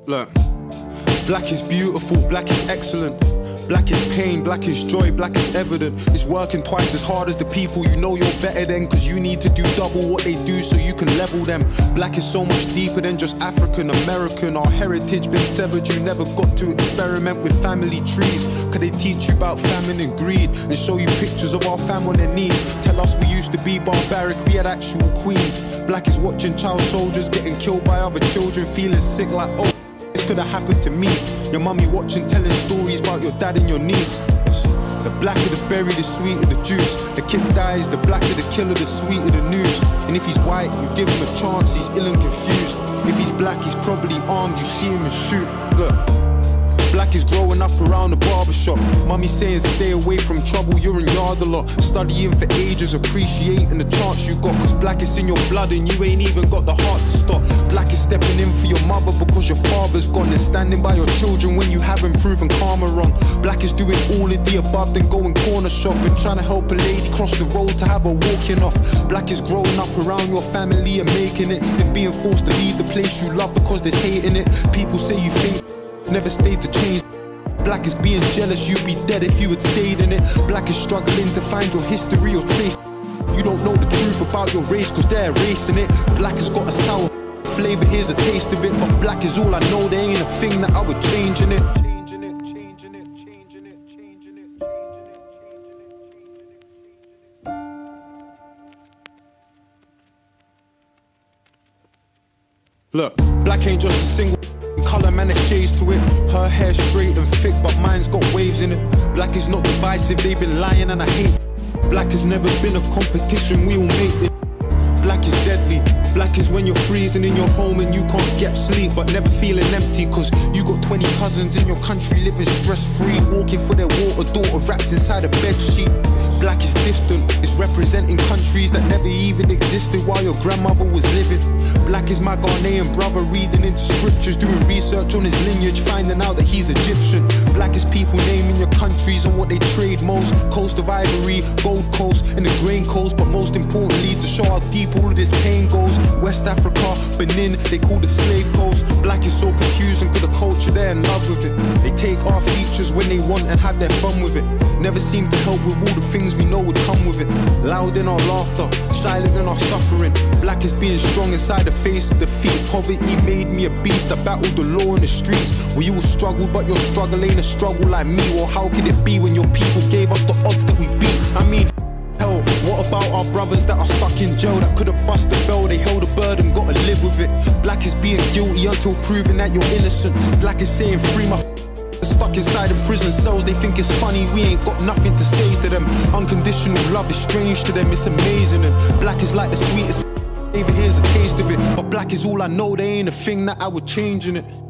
Look, black is beautiful, black is excellent. Black is pain, black is joy, black is evident. It's working twice as hard as the people you know you're better than, cause you need to do double what they do so you can level them. Black is so much deeper than just African American. Our heritage been severed, you never got to experiment with family trees. Cause they teach you about famine and greed and show you pictures of our fam on their knees. Tell us we used to be barbaric, we had actual queens. Black is watching child soldiers getting killed by other children, feeling sick like, oh, this could have happened to me. Your mummy watching, telling stories about your dad and your niece. The blacker the berry, the sweeter the juice. The kid dies, the blacker the killer, the sweeter the news. And if he's white, you give him a chance, he's ill and confused. If he's black, he's probably armed, you see him and shoot. Look, black is growing up around the barbershop. Mummy saying stay away from trouble, you're in yard a lot. Studying for ages, appreciating the chance you got. Cause black is in your blood and you ain't even got the heart to stop. Black is stepping in for your mother because your father's gone, and standing by your children when you haven't proven karma wrong. Black is doing all of the above, then going corner shopping, trying to help a lady cross the road to have her walking off. Black is growing up around your family and making it, then being forced to leave the place you love because there's hate in it. People say you think never stayed to change. Black is being jealous, you'd be dead if you had stayed in it. Black is struggling to find your history or trace. You don't know the truth about your race cause they're erasing it. Black has got a sour flavor, here's a taste of it. But black is all I know, there ain't a thing that I would change in it. Look, black ain't just a single colour, man, there's shades to it. Her hair straight and thick, but mine's got waves in it. Black is not divisive, they've been lying and I hate. Black has never been a competition, we all make it. Black is deadly. Black is when you're freezing in your home and you can't get sleep, but never feeling empty cause you got 20 cousins in your country living stress-free, walking for their water, daughter wrapped inside a bed sheet. Black is distant, it's representing countries that never even existed while your grandmother was living. Black is my Ghanaian brother reading into scriptures, doing research on his lineage, finding out that he's Egyptian. Black is people naming your countries and what they trade most. Coast of Ivory, Gold Coast and the Grain Coast, but most importantly to show how deep all of this pain goes. West Africa, Benin, they called it Slave Coast. Black is so confusing cause the culture they're in love with it. They take our features when they want and have their fun with it. Never seem to help with all the things we know would come with it. Loud in our laughter, silent in our suffering. Black is being strong inside the face of defeat. Poverty made me a beast, I battled the law in the streets. Well, you will struggle, but your struggle ain't a struggle like me. Well, how could it be when your people gave us the odds that we beat? I mean, hell, what about our brothers that are stuck in jail that could've bust the bell? They held a burden, gotta live with it. Black is being guilty until proven that you're innocent. Black is saying free my stuck inside in prison cells, they think it's funny, we ain't got nothing to say to them. Unconditional love is strange to them, it's amazing. And black is like the sweetest, even here's a taste of it. But black is all I know, there ain't a thing that I would change in it.